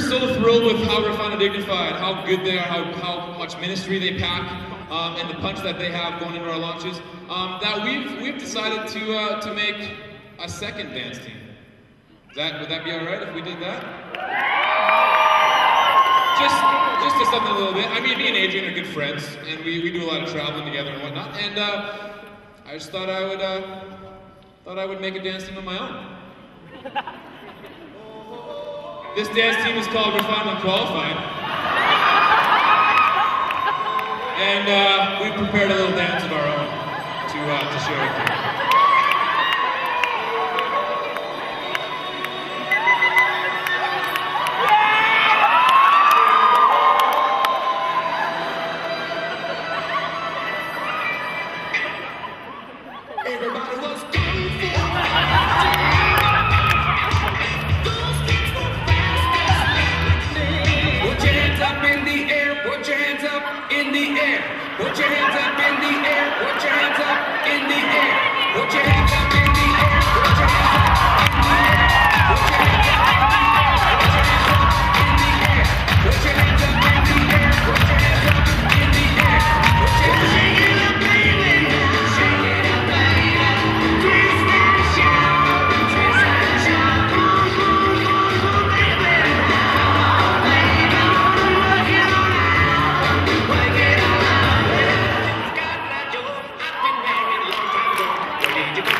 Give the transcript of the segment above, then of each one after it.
so thrilled with how Refined and Dignified, how good they are, how much ministry they pack, and the punch that they have going into our launches, that we've decided to make a second dance team. Would that be all right if we did that? Just to something a little bit. I mean, me and Adrian are good friends, and we do a lot of traveling together and whatnot. And I just thought I would make a dance team of my own. This dance team is called Refined and Unqualified. And we've prepared a little dance of our own to share with you. Everybody was kung fu. Put your hands up in the air, put your hands up in the air. Put your hands up in the air, put your hands up in the air. Put your hands up in the air, put your hands up in the air. Put your hands up in the air, put your hands up in the air. Put your hands up in the air, put your hands up in the air. Put your hands up. Shake it up, baby. Shake it up, baby. Twist and shout, twist and shout. Baby. Baby, work it on out, work it on out. Got that joke, I've been married a long time ago. Where did you go?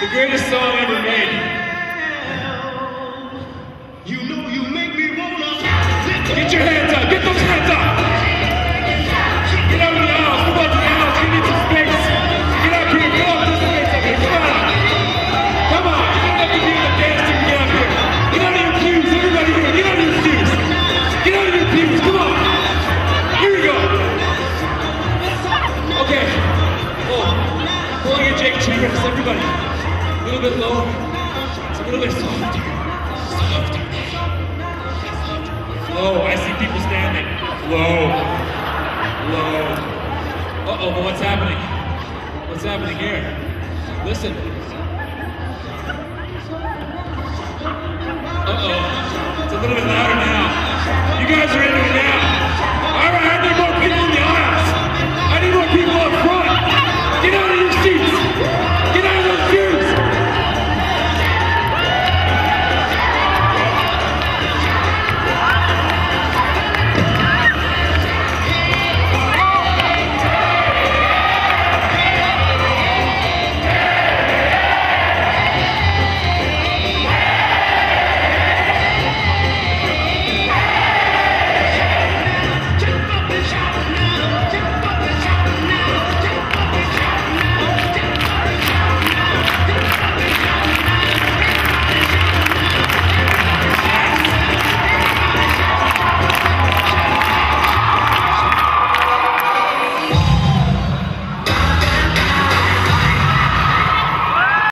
The greatest song ever made. You know you make me wanna Get your hands up. Get those hands up. Get out of the aisles. Come on to the aisles. You need some space. Get up here. Get off this space up here. Come on. Come on. You don't have to be in the dance team to get up here. Get out of your pews. Everybody here. Get out of your pews. Get out of your pews. Come on. Here we go. Okay. Oh. Pulling your Jake Cheetahs. Everybody. A little bit lower. It's a little bit softer. Softer. Low. I see people standing. Low. Low. Uh-oh, but what's happening? What's happening here? Listen. Uh-oh. It's a little bit louder now. You guys are in